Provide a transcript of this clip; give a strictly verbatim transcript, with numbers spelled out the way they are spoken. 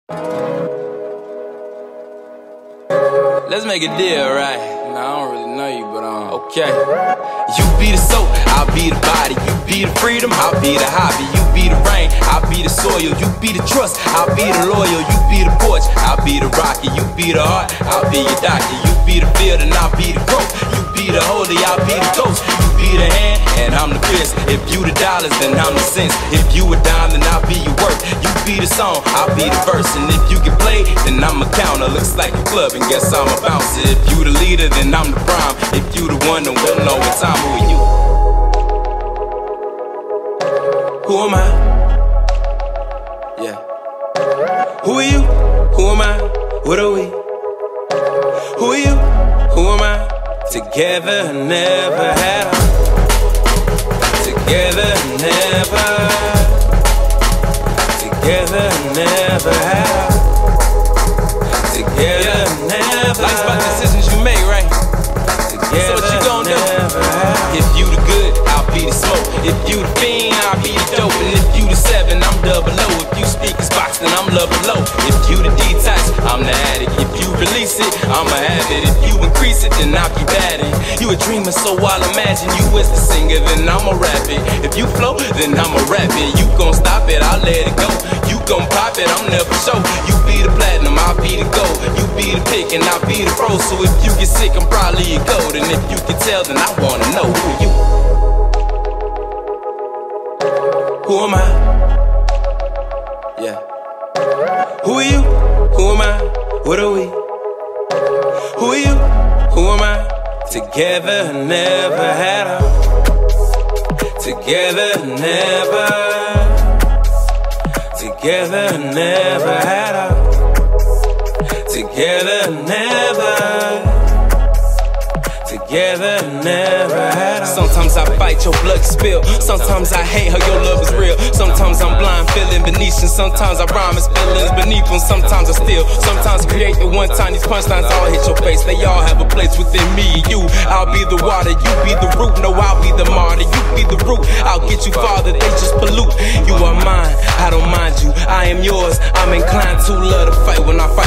Let's make a deal, right? Nah, I don't really know you, but um, okay. You be the soul, I'll be the body. You be the freedom, I'll be the hobby. You be the rain, I'll be the soil. You be the trust, I'll be the loyal. You be the porch, I'll be the rocket. You be the heart, I'll be your doctor. You be the field and I'll be the growth. You be the holy, I'll be the ghost. You be the hand and I'm the fist. If you the dollars, then I'm the cents. If you a dime, then I'll be your work. You be the song, I'll be the verse. And if you can play, then I'm a counter. Looks like a club and guess I'm a bouncer. If you the leader, then I'm the prime. If you the one, then we'll know what time. Who are you? Who am I? Yeah. Who are you? Who am I? What are we? Who are you? Who am I? Together, never had a. Together, never. Together, never had a. Together, never. Life's about decisions you make, right? Together, so what you gon' do? If you the good, I'll be the smoke. If you the fiend, I'll be the dope. And if you the seven, I'm double O. If you speak in spots, then I'm level low. If you the detox, I'm the addict. If you release it, I'ma have it. If you increase it, then I'll keep adding. You a dreamer, so I'll imagine you as the singer, then I'ma rap it. If you flow, then I'ma rap it. You gon' stop it, I'll let it go. You gon' pop it, I'm never show. You be the platinum, I'll be the gold. You be the pick and I'll be the pro. So if you get sick, I'm probably a gold. And if you can tell, then I wanna know who you. Who am I? Yeah. Who are you? Who am I? What are we? Who are you? Who am I? Together, never had a. Together, never. Together, never had a. Together, never. Together, never had a. Sometimes I fight, your blood spill. Sometimes I hate how your love is real. Sometimes I'm blind, feeling Venetian. Sometimes I rhyme as feelings beneath them. Sometimes I steal. Sometimes create the one time these punchlines all hit your face. They all have a place within me and you. I'll be the water, you be the root. No, I'll be the martyr, you be the root. I'll get you farther, they just pollute. You are mine, I don't mind you. I am yours, I'm inclined to love to fight when I fight.